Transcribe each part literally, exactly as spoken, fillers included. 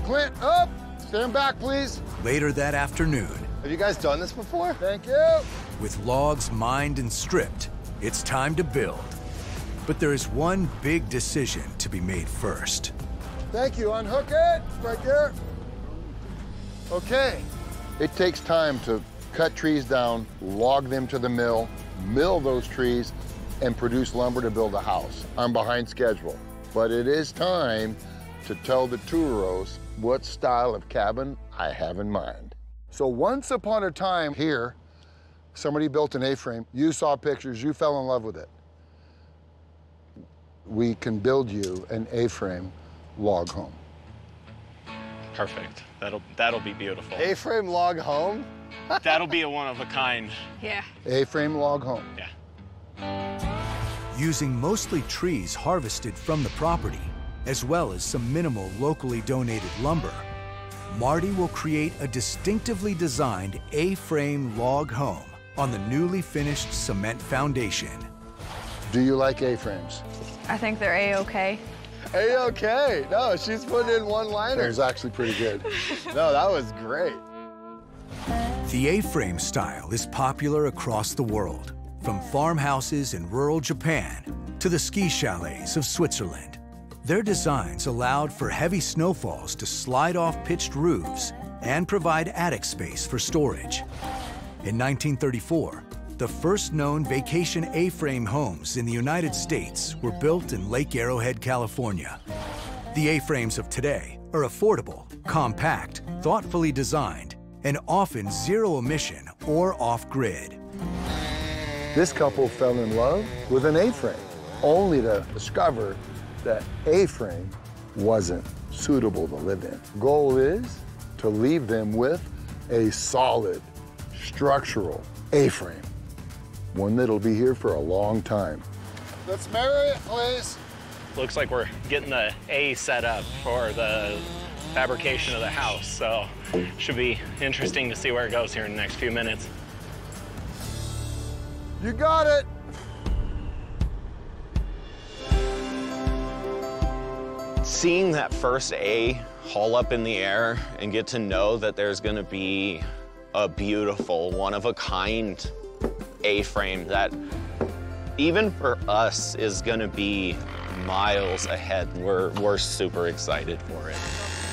Clint, up! Stand back, please. Later that afternoon, have you guys done this before? Thank you. with logs mined and stripped, it's time to build. But there is one big decision to be made first. Thank you. Unhook it. Right there. Okay. It takes time to cut trees down, log them to the mill, mill those trees, and produce lumber to build a house. I'm behind schedule, but it is time to tell the touros what style of cabin I have in mind. So once upon a time here, somebody built an A-frame, you saw pictures, you fell in love with it. We can build you an A-frame log home. Perfect. That'll that'll be beautiful. A-frame log home? That'll be a one of a kind. Yeah. A-frame log home. Yeah. Using mostly trees harvested from the property, as well as some minimal locally donated lumber, Marty will create a distinctively designed A-frame log home on the newly finished cement foundation. Do you like A-frames? I think they're A-okay. A-okay. No, she's putting in one-liner. It was actually pretty good. No, that was great. The A-frame style is popular across the world, from farmhouses in rural Japan to the ski chalets of Switzerland. Their designs allowed for heavy snowfalls to slide off pitched roofs and provide attic space for storage. In nineteen thirty-four, the first known vacation A-frame homes in the United States were built in Lake Arrowhead, California. The A-frames of today are affordable, compact, thoughtfully designed, and often zero emission or off-grid. This couple fell in love with an A-frame, only to discover that A-frame wasn't suitable to live in. Goal is to leave them with a solid, structural A-frame, one that'll be here for a long time. Let's marry it, please. Looks like we're getting the A set up for the fabrication of the house, so should be interesting to see where it goes here in the next few minutes. You got it. Seeing that first A haul up in the air and get to know that there's gonna be a beautiful, one-of-a-kind A-frame that, even for us, is gonna be miles ahead. We're, we're super excited for it.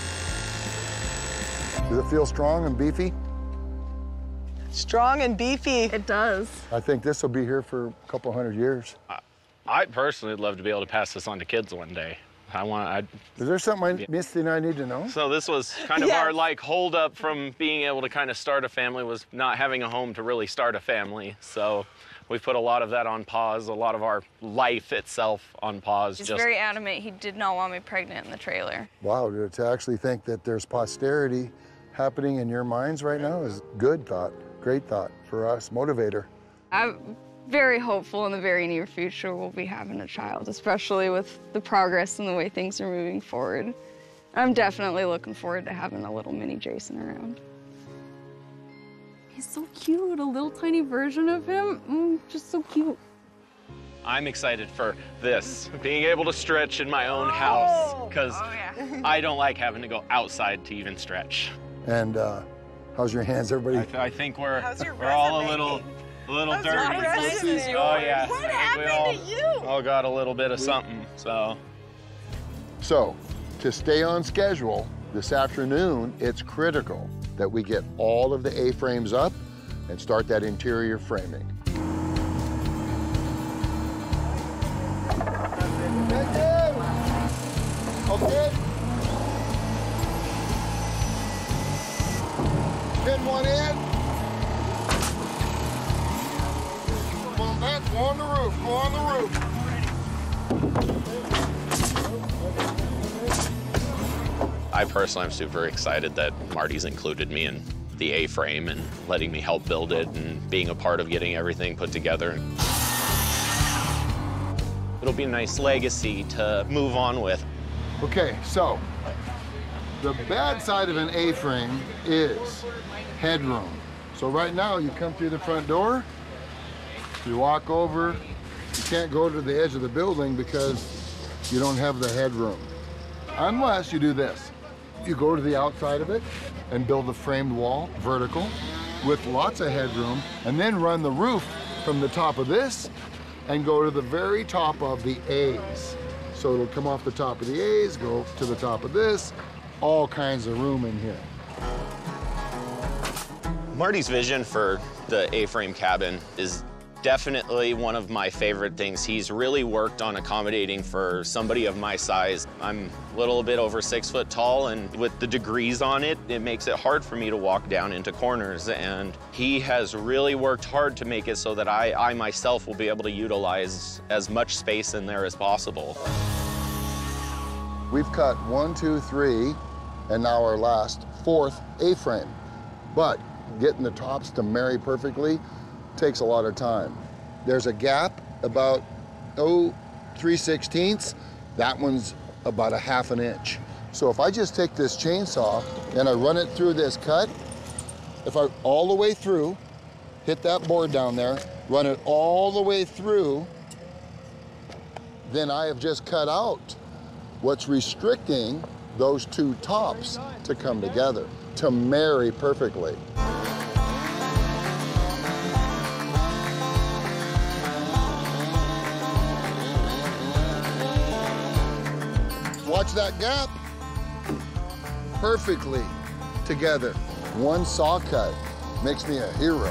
Does it feel strong and beefy? Strong and beefy. It does. I think this will be here for a couple hundred years. I, I personally would love to be able to pass this on to kids one day. I want. I, Is there something I missed and I need to know? So this was kind of Yes. our like hold up from being able to kind of start a family, was not having a home to really start a family. So we've put a lot of that on pause, a lot of our life itself on pause. He's just very adamant he did not want me pregnant in the trailer. Wow, to actually think that there's posterity happening in your minds right now is good thought, great thought for us, motivator. I'm very hopeful in the very near future we'll be having a child, especially with the progress and the way things are moving forward. I'm definitely looking forward to having a little mini Jason around. He's so cute, a little tiny version of him, mm, just so cute. I'm excited for this, being able to stretch in my own house, because Oh, yeah. I don't like having to go outside to even stretch. And uh, how's your hands, everybody? I, th I think we're How's your we're all a resume? little a little How's dirty. your resume? Oh yeah. What I think happened we all, to you? all got a little bit of something. So So, to stay on schedule, this afternoon, it's critical that we get all of the A-frames up and start that interior framing. Okay. Pin one in. Come on back, go on the roof, go on the roof. I personally am super excited that Marty's included me in the A-frame and letting me help build it and being a part of getting everything put together. It'll be a nice legacy to move on with. Okay, so the bad side of an A-frame is headroom. So right now you come through the front door, you walk over, you can't go to the edge of the building because you don't have the headroom. Unless you do this. You go to the outside of it and build a framed wall, vertical, with lots of headroom, and then run the roof from the top of this and go to the very top of the A's. So it'll come off the top of the A's, go to the top of this, all kinds of room in here. Marty's vision for the A-frame cabin is definitely one of my favorite things. He's really worked on accommodating for somebody of my size. I'm a little bit over six foot tall, and with the degrees on it, it makes it hard for me to walk down into corners. And he has really worked hard to make it so that I, I myself will be able to utilize as much space in there as possible. We've cut one, two, three, and now our last fourth A-frame. But getting the tops to marry perfectly takes a lot of time. There's a gap about, oh, three sixteenths. That one's about a half an inch. So if I just take this chainsaw and I run it through this cut, if I all the way through, hit that board down there, run it all the way through, then I have just cut out what's restricting those two tops to come together, to marry perfectly. Watch that gap. Perfectly together. One saw cut makes me a hero.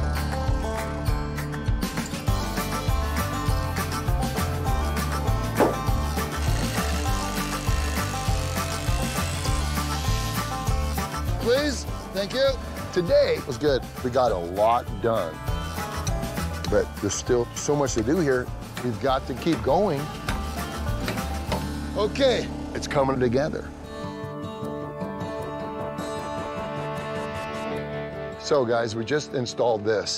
Please, thank you. Today was good. We got a lot done. But there's still so much to do here. We've got to keep going. Okay, it's coming together. So guys, we just installed this.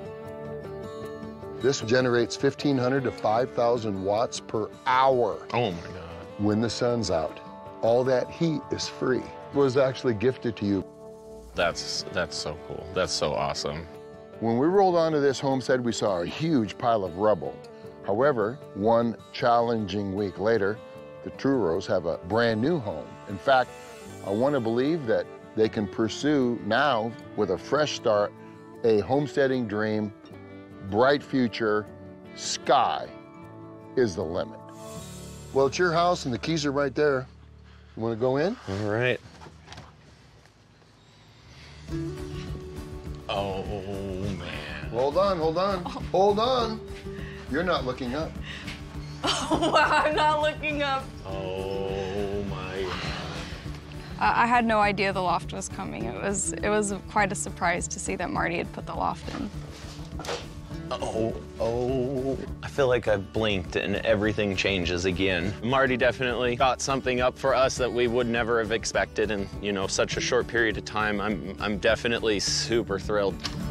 This generates fifteen hundred to five thousand watts per hour. Oh my God. When the sun's out. All that heat is free. It was actually gifted to you. That's, that's so cool. That's so awesome. When we rolled onto this homestead, we saw a huge pile of rubble. However, one challenging week later, the Truros have a brand new home. In fact, I want to believe that they can pursue now, with a fresh start, a homesteading dream, bright future. Sky is the limit. Well, it's your house and the keys are right there. You want to go in? All right. Oh, man. Hold on, hold on, hold on. You're not looking up. Oh, wow, I'm not looking up. Oh, my God. I, I had no idea the loft was coming. It was, it was quite a surprise to see that Marty had put the loft in. Oh, oh. I feel like I've blinked and everything changes again. Marty definitely got something up for us that we would never have expected in, you know, such a short period of time. I'm, I'm definitely super thrilled.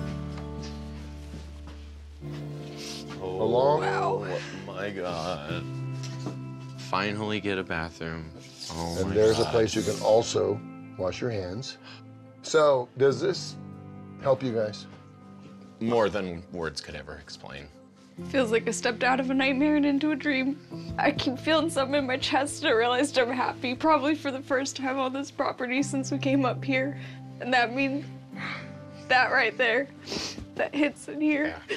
Oh, Along? Wow. My God. Finally get a bathroom. Oh, And my there's God. a place you can also wash your hands. So, does this help you guys? More than words could ever explain. Feels like I stepped out of a nightmare and into a dream. I keep feeling something in my chest and I realized I'm happy, probably for the first time on this property since we came up here. And that means that right there, that hits in here. Yeah.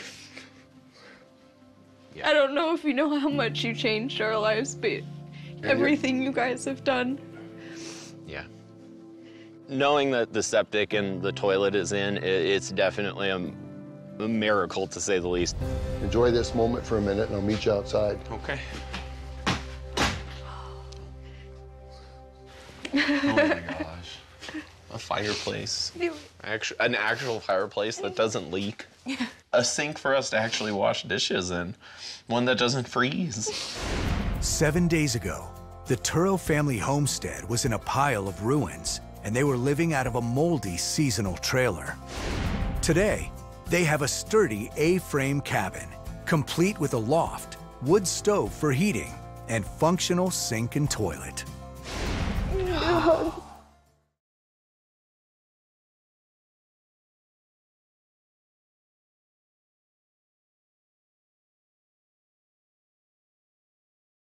Yeah. I don't know if you know how much you changed our lives, but everything you guys have done. Yeah. Knowing that the septic and the toilet is in, it, it's definitely a, a miracle, to say the least. Enjoy this moment for a minute and I'll meet you outside. Okay. Oh my gosh. A fireplace. Actu- an actual fireplace that doesn't leak. Yeah. A sink for us to actually wash dishes in. One that doesn't freeze. Seven days ago, the Turo family homestead was in a pile of ruins, and they were living out of a moldy seasonal trailer. Today, they have a sturdy A-frame cabin, complete with a loft, wood stove for heating, and functional sink and toilet. Oh,